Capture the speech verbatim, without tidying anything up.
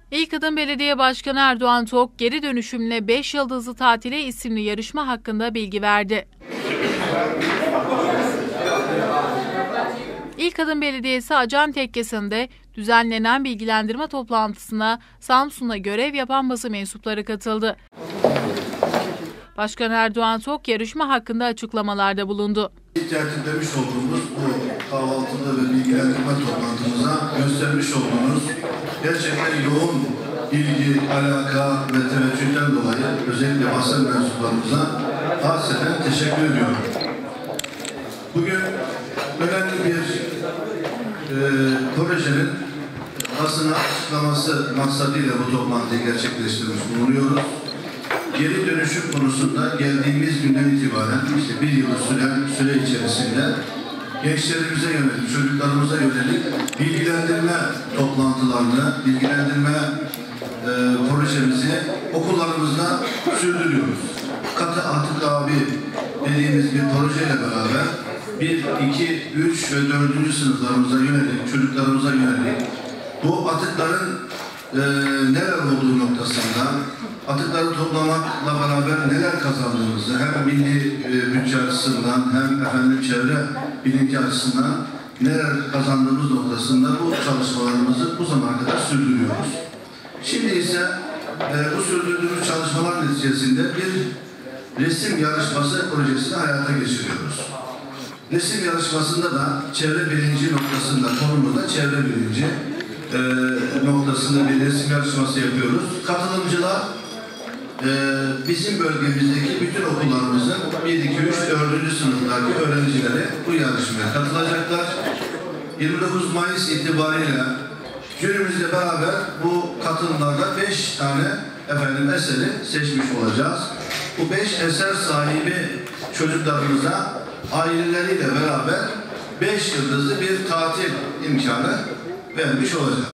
İlkadın Belediye Başkanı Erdoğan Tok, geri dönüşümle beş Yıldızlı Tatile isimli yarışma hakkında bilgi verdi. İlkadın Belediyesi Acan Tekkesi'nde düzenlenen bilgilendirme toplantısına Samsun'da görev yapan basın mensupları katıldı. Başkan Erdoğan Tok yarışma hakkında açıklamalarda bulundu. Tertiplemiş olduğumuz bu kahvaltıda ve bilgilendirme toplantımıza göstermiş olduğunuz gerçekten yoğun ilgi, alaka ve teveccühten dolayı özellikle basın mensuplarımıza hasreten teşekkür ediyorum. Bugün önemli bir e, projenin basına açıklaması maksadıyla bu toplantıyı gerçekleştirmiş bulunuyoruz. Geri dönüşüm konusunda geldiğimiz günden itibaren işte bir yılı süren süre içerisinde gençlerimize yönelik, çocuklarımıza yönelik bilgilendirme toplantılarını, bilgilendirme e, projemizi okullarımızda sürdürüyoruz. Katı Atık Abi dediğimiz bir projeyle beraber bir, iki, üç ve dördüncü sınıflarımıza yönelik, çocuklarımıza yönelik bu atıkların e, neler olduğu noktasında, atıkları toplamakla beraber neler kazandığımızı hem milli e, bütçe açısından hem efendim çevre bilinci açısından neler kazandığımız noktasında bu çalışmalarımızı bu zamana kadar sürdürüyoruz. Şimdi ise e, bu sürdürdüğümüz çalışmalar neticesinde bir resim yarışması projesini hayata geçiriyoruz. Resim yarışmasında da çevre bilinci noktasında, konumuzda çevre bilinci e, noktasında bir resim yarışması yapıyoruz. Katılımcılar e, bizim bölgemizdeki bütün okullarımızın bir, iki, üç, dördüncü sınıftaki öğrencileri bu yarışmaya katılacaklar. yirmi dokuz Mayıs itibariyle jürimizle beraber bu katılımlarda beş tane efendim eseri seçmiş olacağız. Bu beş eser sahibi çocuklarımıza aileleriyle beraber beş yıldızlı bir tatil imkanı vermiş olacak.